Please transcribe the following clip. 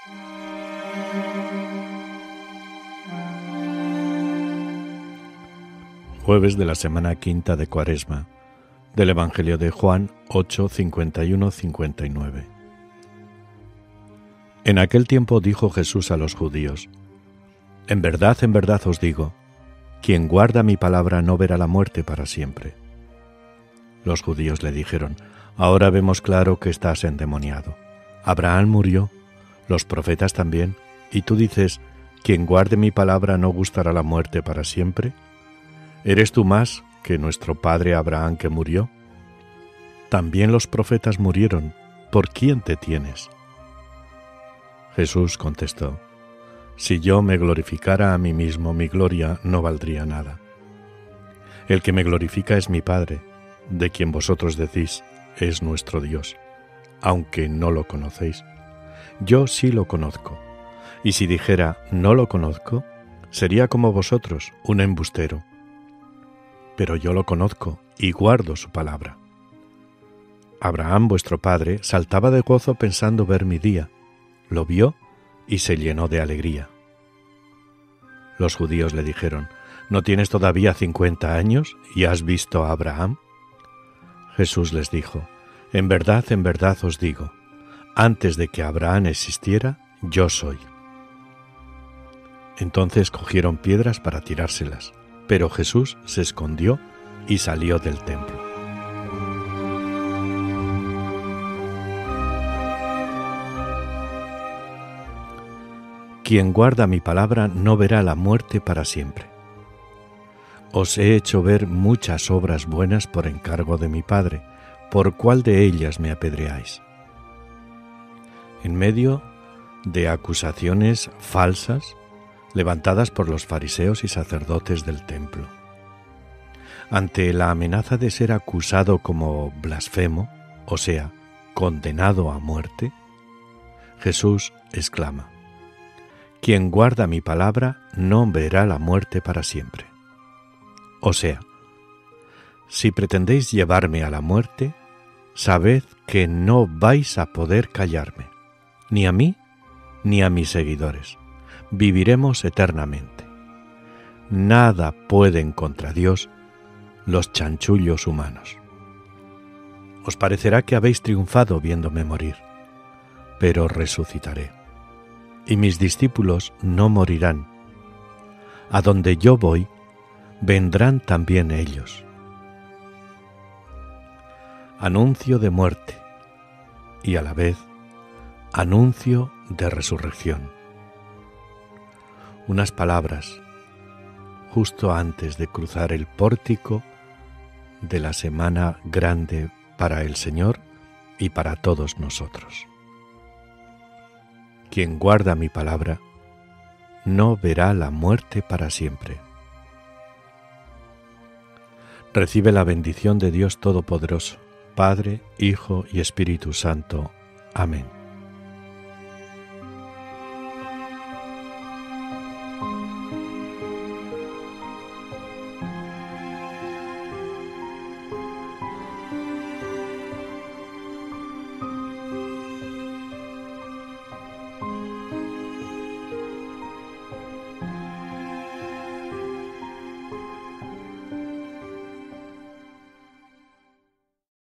Jueves de la semana quinta de Cuaresma, del Evangelio de Juan 8, 51-59. En aquel tiempo dijo Jesús a los judíos: en verdad os digo, quien guarda mi palabra no verá la muerte para siempre. Los judíos le dijeron: ahora vemos claro que estás endemoniado. Abraham murió, los profetas también, y tú dices: quien guarde mi palabra no gustará la muerte para siempre. ¿Eres tú más que nuestro padre Abraham que murió? También los profetas murieron. ¿Por quién te tienes? Jesús contestó: si yo me glorificara a mí mismo, mi gloria no valdría nada. El que me glorifica es mi Padre, de quien vosotros decís: es nuestro Dios, aunque no lo conocéis. Yo sí lo conozco, y si dijera no lo conozco, sería como vosotros, un embustero. Pero yo lo conozco y guardo su palabra. Abraham, vuestro padre, saltaba de gozo pensando ver mi día. Lo vio y se llenó de alegría. Los judíos le dijeron: ¿no tienes todavía 50 años y has visto a Abraham? Jesús les dijo: en verdad os digo, antes de que Abraham existiera, yo soy. Entonces cogieron piedras para tirárselas, pero Jesús se escondió y salió del templo. Quien guarda mi palabra no verá la muerte para siempre. Os he hecho ver muchas obras buenas por encargo de mi Padre. ¿Por cuál de ellas me apedreáis? En medio de acusaciones falsas levantadas por los fariseos y sacerdotes del templo, ante la amenaza de ser acusado como blasfemo, o sea, condenado a muerte, Jesús exclama: quien guarda mi palabra no verá la muerte para siempre. O sea, si pretendéis llevarme a la muerte, sabed que no vais a poder callarme, ni a mí ni a mis seguidores. Viviremos eternamente. Nada pueden contra Dios los chanchullos humanos. Os parecerá que habéis triunfado viéndome morir, pero resucitaré. Y mis discípulos no morirán. A donde yo voy, vendrán también ellos. Anuncio de muerte y a la vez anuncio de resurrección. Unas palabras justo antes de cruzar el pórtico de la Semana Grande para el Señor y para todos nosotros. Quien guarda mi palabra no verá la muerte para siempre. Recibe la bendición de Dios Todopoderoso, Padre, Hijo y Espíritu Santo. Amén.